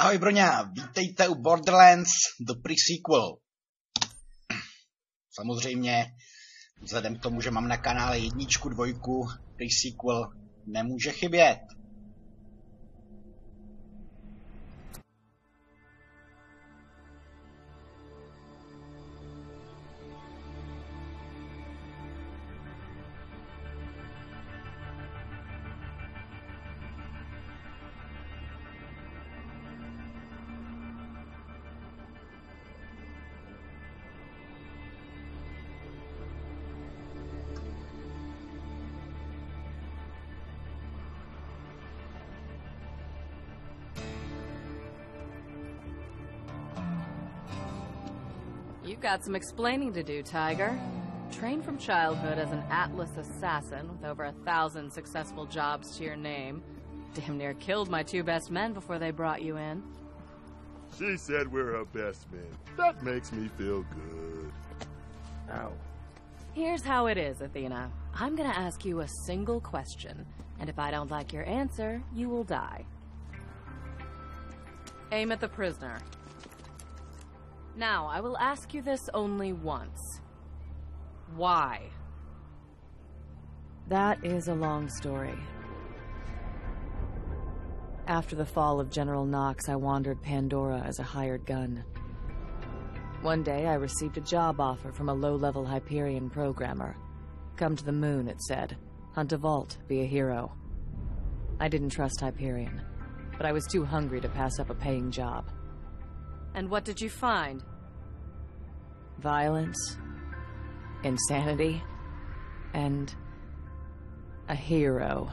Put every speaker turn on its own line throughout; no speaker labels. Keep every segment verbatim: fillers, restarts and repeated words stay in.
Ahoj Broňa, vítejte u Borderlands The Pre-Sequel. Samozřejmě, vzhledem k tomu, že mám na kanále jedničku, dvojku, Pre-Sequel nemůže chybět.
You've got some explaining to do, Tiger. Trained from childhood as an Atlas assassin with over a thousand successful jobs to your name. Damn near killed my two best men before they brought you in.
She said we're her best men. That makes me feel good.
Oh. Here's how it is, Athena. I'm gonna ask you a single question, and if I don't like your answer, you will die. Aim at the prisoner. Now, I will ask you this only once. Why? That is a long story. After the fall of General Knox, I wandered Pandora as a hired gun. One day, I received a job offer from a low-level Hyperion programmer. Come to the moon, it said. Hunt a vault, be a hero. I didn't trust Hyperion, but I was too hungry to pass up a paying job. And what did you find? Violence, insanity, and a hero.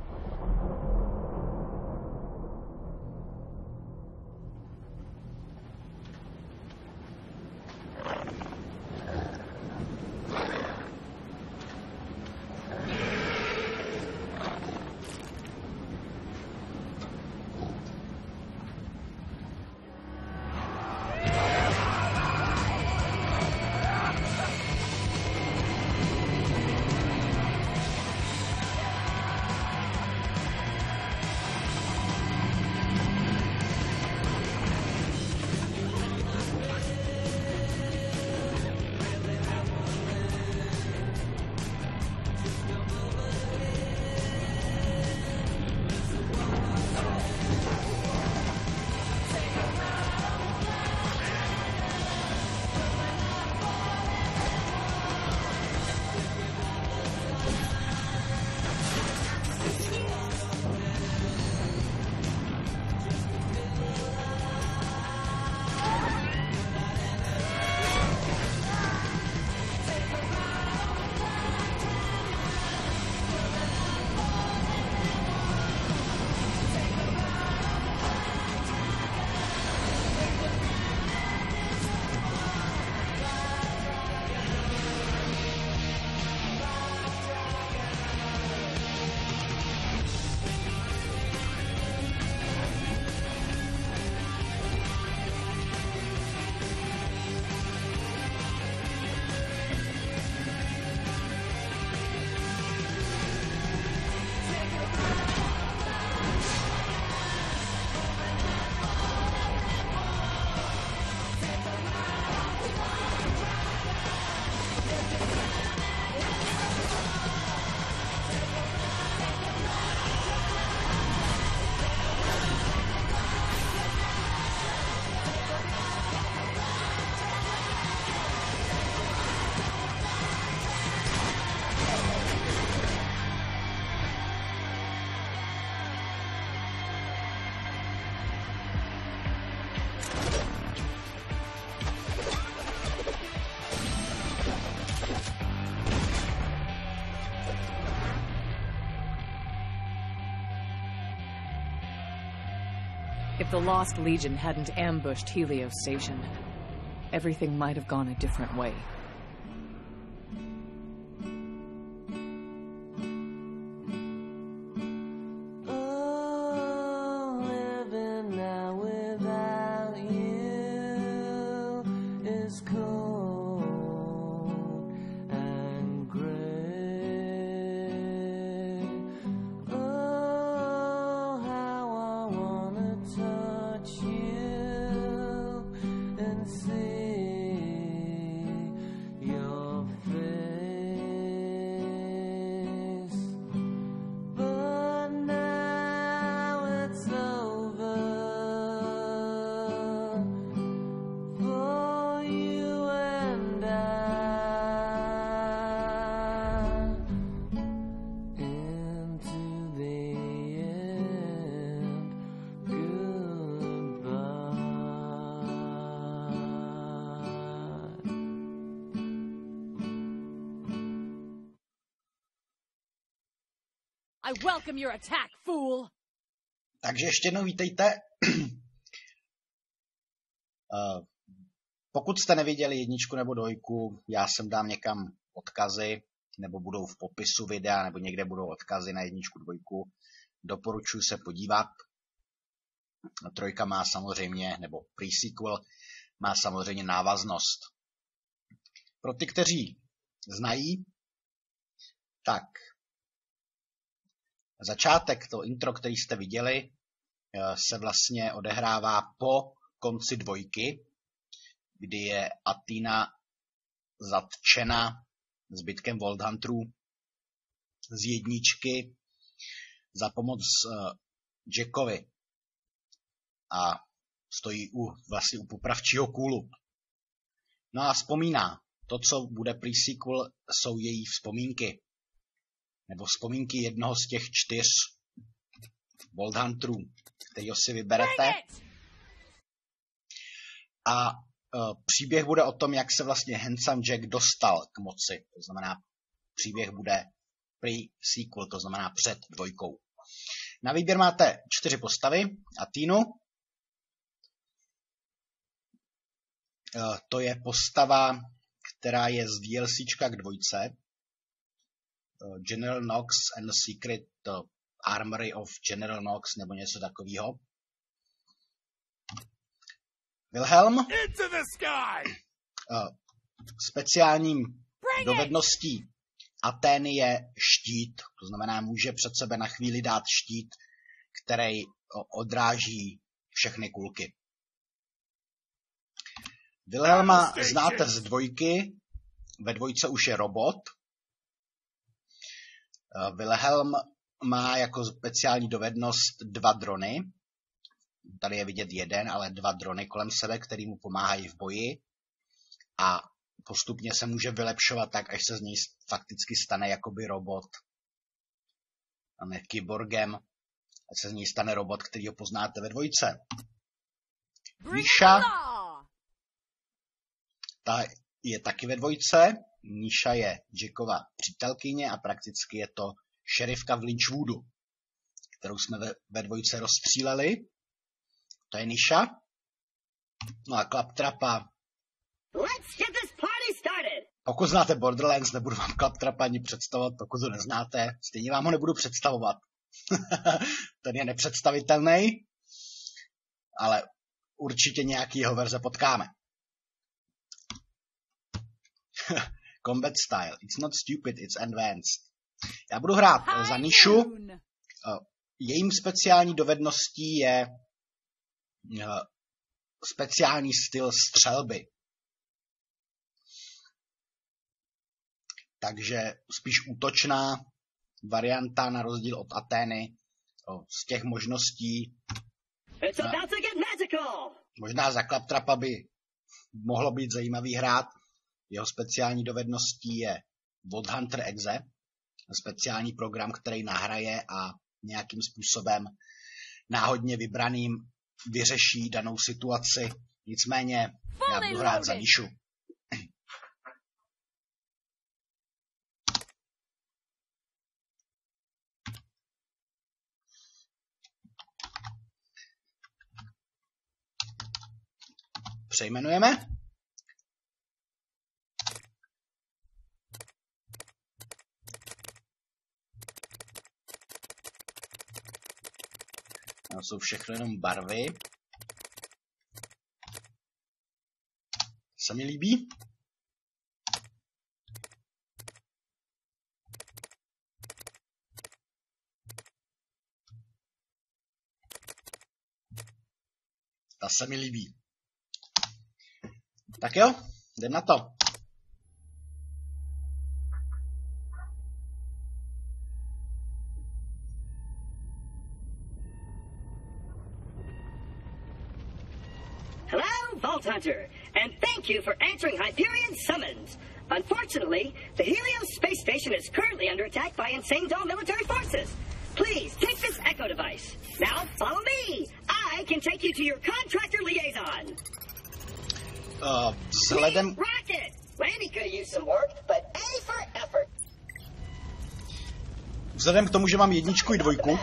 If the Lost Legion hadn't ambushed Helios Station, everything might have gone a different way.
You
I welcome your attack, fool.
Takže ještě jednou vítejte. uh, pokud jste neviděli jedničku nebo dvojku, já sem dám někam odkazy, nebo budou v popisu videa, nebo někde budou odkazy na jedničku, dvojku. Doporučuji se podívat. Trojka má samozřejmě, nebo pre-sequel, má samozřejmě návaznost. Pro ty, kteří znají, tak začátek, to intro, který jste viděli, se vlastně odehrává po konci dvojky, kdy je Athena zatčena zbytkem Vault Hunterů z jedničky za pomoc Jackovi a stojí u, vlastně u popravčího kůlu. No a vzpomíná. To, co bude pre-sequel, jsou její vzpomínky. Nebo vzpomínky jednoho z těch čtyř Vault Hunterů, kterýho si vyberete. A uh, příběh bude o tom, jak se vlastně Handsome Jack dostal k moci. To znamená, příběh bude pre-sequel, to znamená před dvojkou. Na výběr máte čtyři postavy. Athenu. Uh, to je postava, která je z DLCčka k dvojce. Uh, General Knox and the Secret uh, Armory of General Knox, nebo něco takového. Wilhelm.
Into the sky!
Uh, speciálním dovedností Athény je štít. To znamená, může před sebe na chvíli dát štít, který uh, odráží všechny kulky. Wilhelma znáte z dvojky, ve dvojce už je robot. Wilhelm má jako speciální dovednost dva drony. Tady je vidět jeden, ale dva drony kolem sebe, který mu pomáhají v boji. A postupně se může vylepšovat tak, až se z něj fakticky stane jakoby robot. A ne kyborgem. Až se z něj stane robot, který ho poznáte ve dvojce. Nisha. Ta je taky ve dvojce. Nisha je Jackova přítelkyně a prakticky je to šerifka v Lynchwoodu, kterou jsme ve, ve dvojce rozstříleli. To je Nisha. No a Claptrapa. Pokud znáte Borderlands, nebudu vám Claptrapa ani představovat, pokud ho neznáte, stejně vám ho nebudu představovat. Ten je nepředstavitelný, ale určitě nějaký jeho verze potkáme. Combat style. It's not stupid, it's advanced. Já budu hrát za Nishu. Jejím speciální dovedností je speciální styl střelby. Takže spíš útočná varianta na rozdíl od Athény. Z těch možností možná za Claptrapa by mohlo být zajímavý hrát. Jeho speciální dovedností je Vault Hunter Exe, speciální program, který nahraje a nějakým způsobem náhodně vybraným vyřeší danou situaci. Nicméně já budu hrát za Nishu. Přejmenujeme. To jsou všechno jenom barvy. Se mi líbí. Ta se mi líbí. Tak jo, jdem na to.
Vault Hunter, and thank you for answering Hyperion's summons. Unfortunately, the Helios space station is currently under attack by insane Dahl military forces. Please take this Echo device. Now follow me. I can take you to your contractor liaison.
Uh, vzhledem...
Rocket! Randy could use some work, but A for effort.
Vzhledem k tomu, že mám jedničku i dvojku,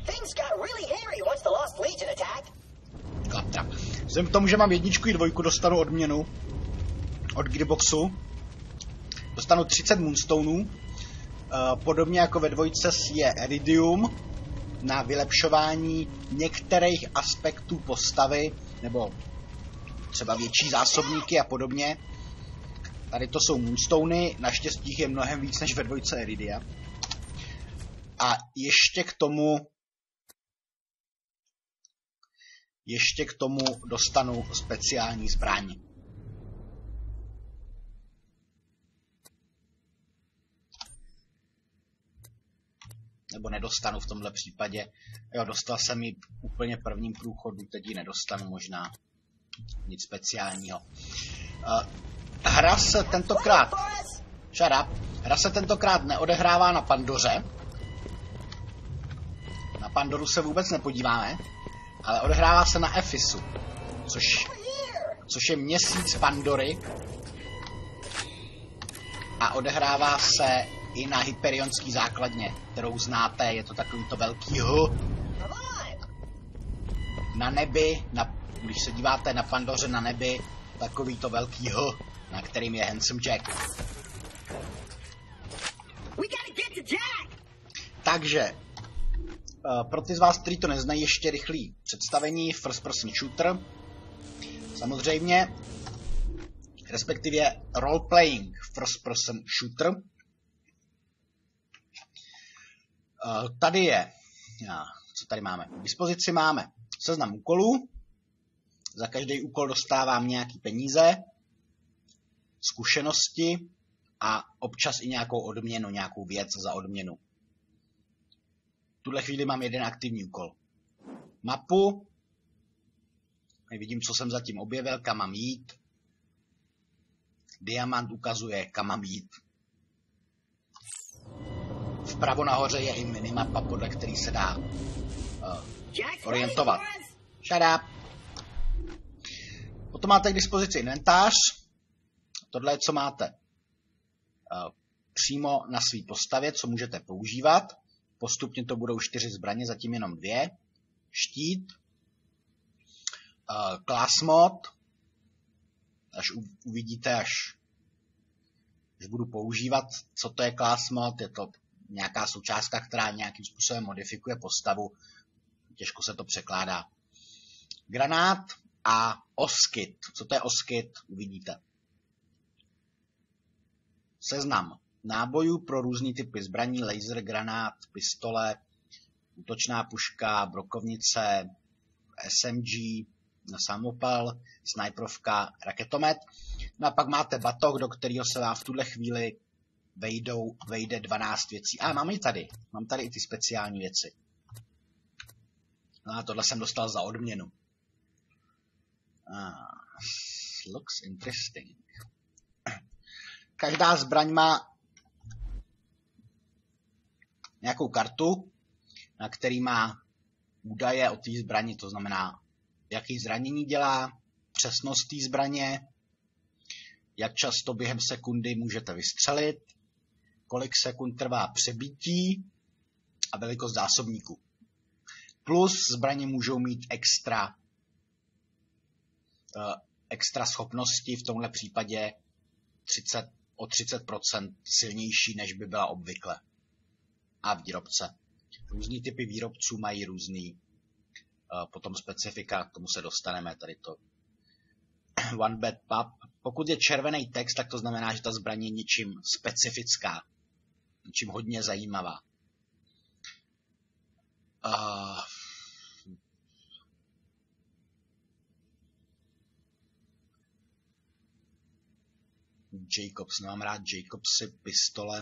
Klaptra. Vzhledem k tomu, že mám jedničku i dvojku, dostanu odměnu od Gearboxu. Dostanu třicet Moonstoneů. Podobně jako ve dvojce je Iridium na vylepšování některých aspektů postavy, nebo třeba větší zásobníky a podobně. Tady to jsou Moonstony, naštěstí je mnohem víc než ve dvojce Iridia. A ještě k tomu ještě k tomu dostanu speciální zbraň. Nebo nedostanu v tomhle případě. Jo, dostal jsem ji úplně prvním průchodu, teď ji nedostanu možná. Nic speciálního. Uh, hra se tentokrát... Shut up. Hra se tentokrát neodehrává na Pandoře. Na Pandoru se vůbec nepodíváme, ale odehrává se na Ephisu, což, což je měsíc Pandory. A odehrává se i na hyperionský základně, kterou znáte, je to takový to velký H. Na nebi, na, když se díváte na Pandoře na nebi, takový to velký H, na kterým je Handsome Jack. Takže, pro ty z vás, kteří to neznají, ještě rychlý představení first person shooter. Samozřejmě, respektive role-playing first person shooter. Tady je, co tady máme? K dispozici máme seznam úkolů. Za každý úkol dostávám nějaký peníze, zkušenosti a občas i nějakou odměnu, nějakou věc za odměnu. V tuhle chvíli mám jeden aktivní úkol. Mapu. Vidím, co jsem zatím objevil, kam mám jít. Diamant ukazuje, kam mám jít. Vpravo nahoře je i minimapa, podle který se dá uh, orientovat. Shut up. Potom máte k dispozici inventář. Tohle je, co máte uh, přímo na své postavě, co můžete používat. Postupně to budou čtyři zbraně, zatím jenom dvě. Štít. Uh, class mod. Až uvidíte, až, až budu používat, co to je class mod. Je to nějaká součástka, která nějakým způsobem modifikuje postavu. Těžko se to překládá. Granát a oskyt. Co to je oskyt, uvidíte. Seznam nábojů pro různý typy zbraní, laser, granát, pistole, útočná puška, brokovnice, S M G, samopal, snajprovka, raketomet. No a pak máte batoh, do kterého se vám v tuhle chvíli vejdou, vejde dvanáct věcí. A mám i tady. Mám tady i ty speciální věci. No a tohle jsem dostal za odměnu. Ah, looks interesting. Každá zbraň má nějakou kartu, na který má údaje o té zbrani, to znamená, jaký zranění dělá, přesnost té zbraně, jak často během sekundy můžete vystřelit, kolik sekund trvá přebití a velikost zásobníku. Plus zbraně můžou mít extra, uh, extra schopnosti, v tomhle případě třicet, o třicet procent silnější, než by byla obvykle. A výrobce. Různý typy výrobců mají různý uh, potom specifika, k tomu se dostaneme, tady to One Bad Pub. Pokud je červený text, tak to znamená, že ta zbraň je něčím specifická, něčím hodně zajímavá. Uh, Jacobs, nemám rád Jacobsy, pistole.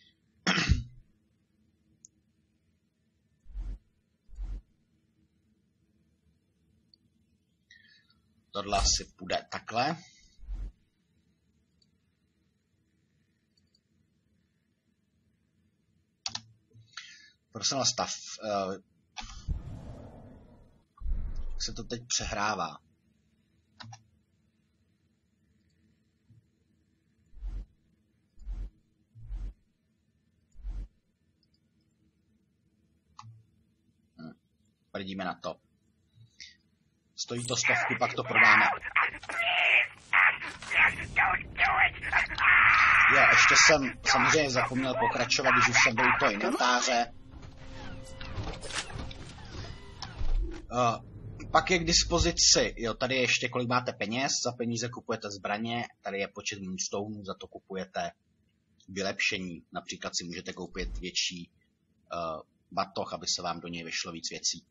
Tohle asi půjde takhle. Prosím stav. Uh, jak se to teď přehrává? Prdíme na to. Stojí to stovku, pak to prodáme. Jo, ještě jsem samozřejmě zapomněl pokračovat, když už jsem byl u toho inventáře. Uh, pak je k dispozici, jo, tady je ještě kolik máte peněz, za peníze kupujete zbraně, tady je počet moonstoneů, za to kupujete vylepšení. Například si můžete koupit větší uh, batoh, aby se vám do něj vyšlo víc věcí.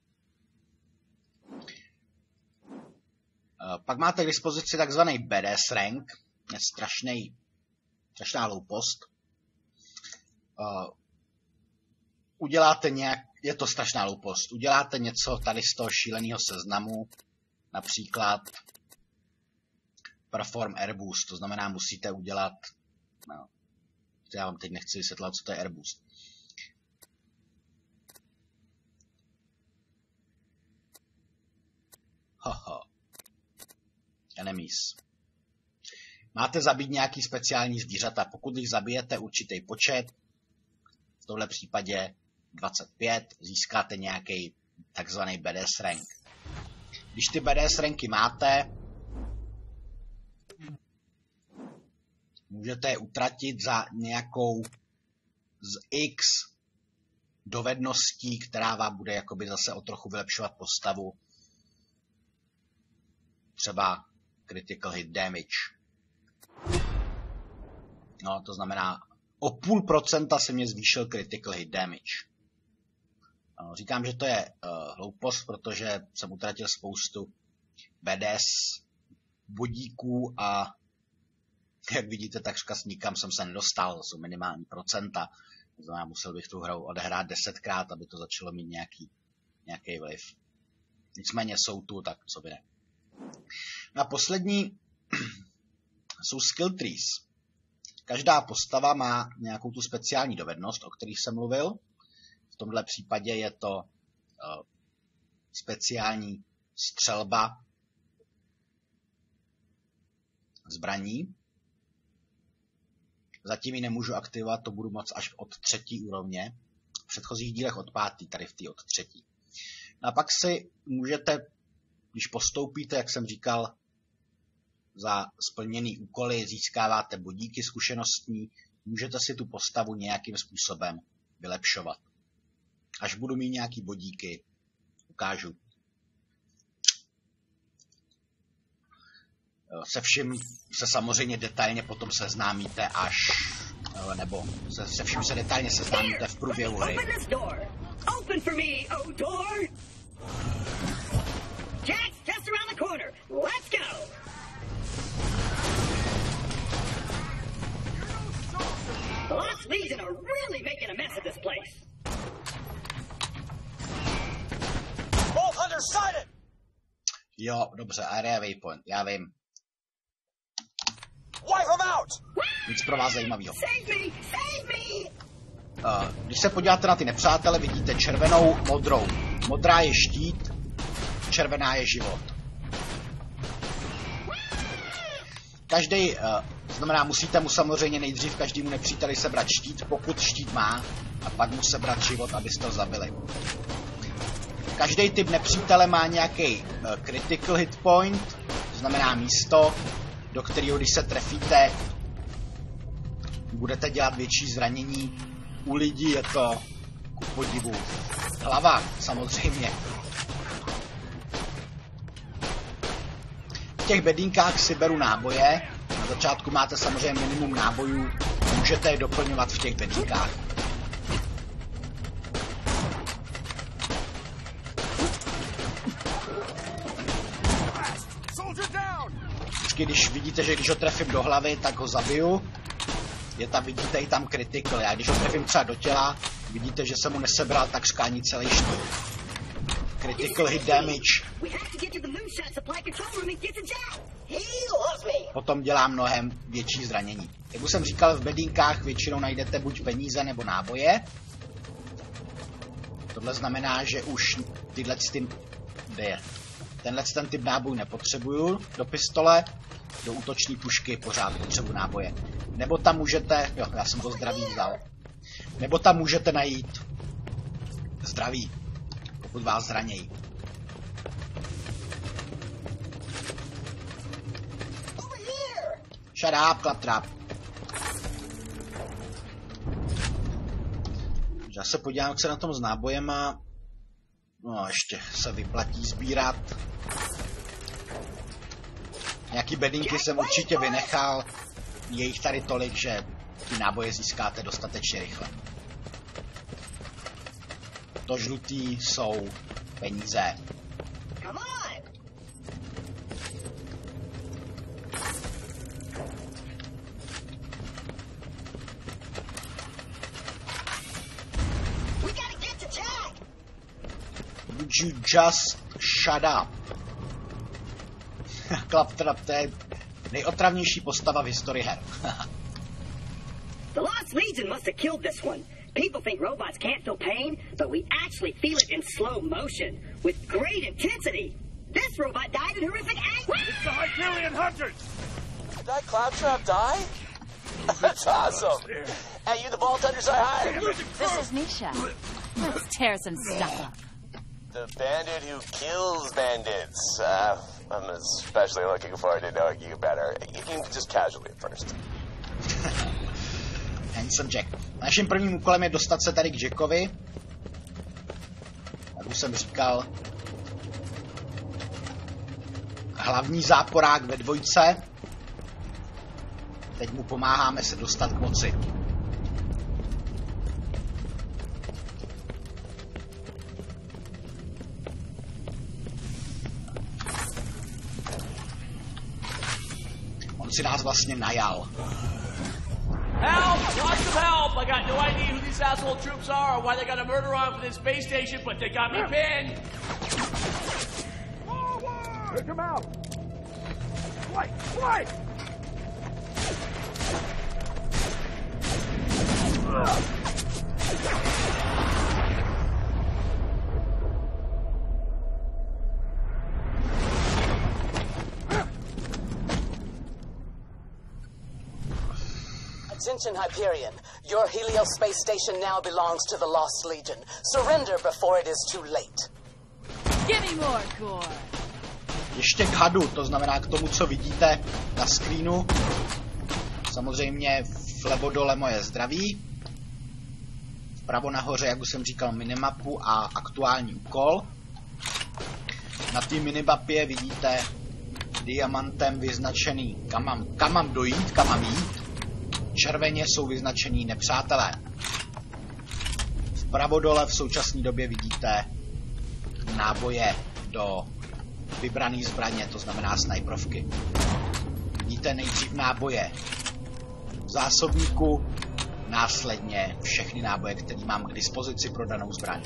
Uh, pak máte k dispozici takzvaný badass rank, je strašný, strašná hloupost. Uh, uděláte nějak, je to strašná hloupost, uděláte něco tady z toho šíleného seznamu, například Perform Air Boost, to znamená, musíte udělat, no, já vám teď nechci vysvětlovat, co to je Air Boost. Haha. Enemies. Máte zabít nějaký speciální zvířata. Pokud jich zabijete určitý počet, v tomhle případě dvacet pět, získáte nějaký takzvaný badass rank. Když ty badass ranky máte, můžete je utratit za nějakou z X dovedností, která vám bude jakoby zase o trochu vylepšovat postavu. Třeba critical hit damage. No, to znamená, o půl procenta se mě zvýšil critical hit damage. No, říkám, že to je uh, hloupost, protože jsem utratil spoustu badass bodíků a jak vidíte, takřka s nikam jsem se nedostal, to jsou minimální procenta. To znamená, musel bych tu hru odehrát desetkrát, aby to začalo mít nějaký, nějaký vliv. Nicméně jsou tu, tak co by ne. Na poslední jsou skill trees. Každá postava má nějakou tu speciální dovednost, o kterých jsem mluvil. V tomhle případě je to uh, speciální střelba zbraní. Zatím ji nemůžu aktivovat, to budu moct až od třetí úrovně. V předchozích dílech od pátý, tady v té od třetí. A pak si můžete, když postoupíte, jak jsem říkal, za splněný úkoly získáváte bodíky zkušenostní, můžete si tu postavu nějakým způsobem vylepšovat. Až budu mít nějaký bodíky, ukážu. Se vším se samozřejmě detailně potom seznámíte až, nebo se, se vším se detailně seznámíte v průběhu hry.
Jack's just around the corner. Let's go! The Lost Legion are really making a mess of this place.
Vault Hunter sighted!
Jo, dobře, area waypoint, já vím.
Wipe them out!
Nic pro vás zajímavého.
Save me! Save me!
Uh, když se podíváte na ty nepřátele, vidíte červenou, modrou. Modrá je štít, červená je život. Každý, uh, to znamená, musíte mu samozřejmě nejdřív každému nepříteli sebrat štít, pokud štít má, a pak mu sebrat život, abyste ho zabili. Každý typ nepřítele má nějaký uh, critical hit point, to znamená místo, do kterého, když se trefíte, budete dělat větší zranění. U lidí je to ku podivu hlava, samozřejmě. V těch bedínkách si beru náboje. Na začátku máte samozřejmě minimum nábojů. Můžete je doplňovat v těch bedínkách. Vždycky, když vidíte, že když ho trefím do hlavy, tak ho zabiju. Je tam, vidíte i tam critical. Já když ho trefím třeba do těla, vidíte, že jsem mu nesebral tak skání celý štít. Critical hit damage. Potom dělá mnohem větší zranění. Jak už jsem říkal, v bedínkách většinou najdete buď peníze nebo náboje. Tohle znamená, že už tyhle ty... Kde je? Tenhle ten typ nábojů nepotřebuju do pistole, do útoční pušky pořád potřebuji náboje. Nebo tam můžete, jo, já jsem to zdraví vzal. Nebo tam můžete najít zdraví. pokud vás zranějí. Shut up, Claptrap. Já se podívám, jak se na tom s nábojema. No, ještě se vyplatí sbírat. Nějaký bedinky jsem určitě vynechal. Je jich tady tolik, že ty náboje získáte dostatečně rychle. To žlutý jsou peníze. Would you just shut up? Claptrap, to je nejotravnější postava v historii her.
The Lost Legion must have killed this one. People think robots can't feel pain, but we actually feel it in slow motion, with great intensity. This robot died in horrific anger.
It's the Hyperion Hunters!
Did that Claptrap die? That's awesome! Hey, you the Vault Hunters I hired!
This is Misha. Let's tear some stuff up.
The bandit who kills bandits. Uh, I'm especially looking forward to knowing you better. You can just casually at first.
Handsome Jack. Naším prvním úkolem je dostat se tady k Jackovi. Jak už jsem říkal, hlavní záporák ve dvojce. Teď mu pomáháme se dostat k moci. On si nás vlastně najal.
Help! Lots of help! I got no idea who these asshole troops are or why they got a murder on for this space station, but they got me pinned!
Forward! Pick him out! Right, right!
Attention, Hyperion. Your Helios space station now belongs to the Lost Legion. Surrender before it is too late.
Give me more gore.
Ještě k hadu, to znamená k tomu, co vidíte na screenu. Samozřejmě vlevo dole moje zdraví. Vpravo nahoře, jak už jsem říkal, minimapu a aktuální úkol. Na té minimapě vidíte diamantem vyznačený, kam mám, kam mám dojít, kam mám jít. Červeně jsou vyznačení nepřátelé. Vpravo dole v současné době vidíte náboje do vybrané zbraně, to znamená snajprovky. Vidíte nejdřív náboje v zásobníku, následně všechny náboje, které mám k dispozici pro danou zbraň.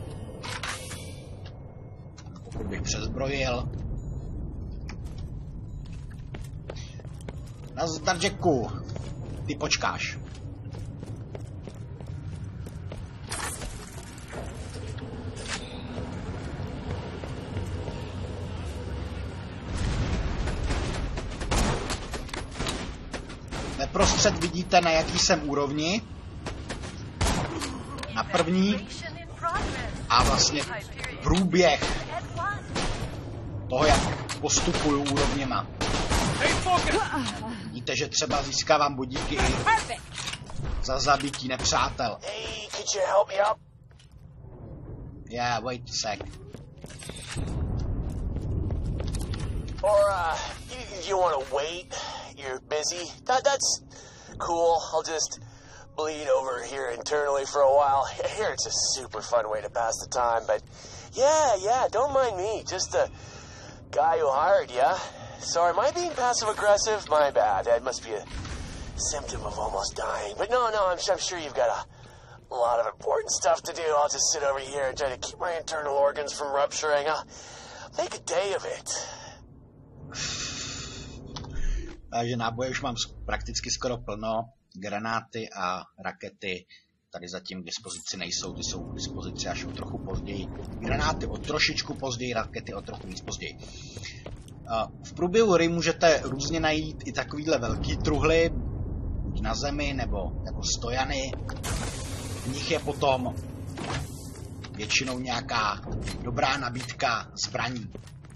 Pokud bych přezbrojil. Nazdar, Jacku. Ty počkáš. Neprostřed vidíte, na jaký jsem úrovni. Na první. A vlastně průběh toho, jak postupuju úrovněma. Vidíte, že třeba získávám bodíky i za zabití nepřátel.
Hey, could you help me up?
Yeah, wait a sec.
Or, uh, you, you want to wait? You're busy? That, that's cool. I'll just bleed over here internally for a while. Here, it's a super fun way to pass the time, but yeah, yeah, don't mind me. Just the guy who hired you. Sorry, am I being passive-aggressive? My bad. That must be a symptom of almost dying. But no, no, I'm, I'm sure you've got a, a lot of important stuff to do. I'll just sit over here and try to keep my internal organs from rupturing. I'll make a day of it.
Takže náboje už mám prakticky skoro plno. Granáty a rakety tady zatím k dispozici nejsou, ty jsou k dispozici až o trochu později. Granáty o trošičku později, rakety o trochu víc později. V průběhu hry můžete různě najít i takovýhle velký truhly, buď na zemi nebo jako stojany. V nich je potom většinou nějaká dobrá nabídka zbraní.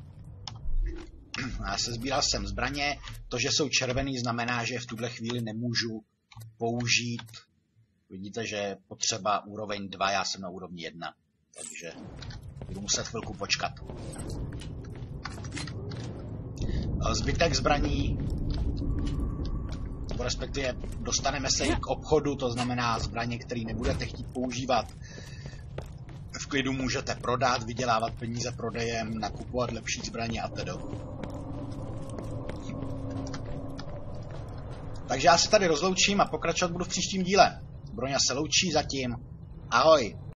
Já se sbíral jsem zbraně, to, že jsou červený, znamená, že v tuhle chvíli nemůžu použít. Vidíte, že je potřeba úroveň dva, já jsem na úrovni jedna, takže budu muset chvilku počkat. Zbytek zbraní, respektive dostaneme se i k obchodu, to znamená zbraně, které nebudete chtít používat. V klidu můžete prodat, vydělávat peníze prodejem, nakupovat lepší zbraně a tedy. Takže já se tady rozloučím a pokračovat budu v příštím díle. Broňa se loučí zatím. Ahoj!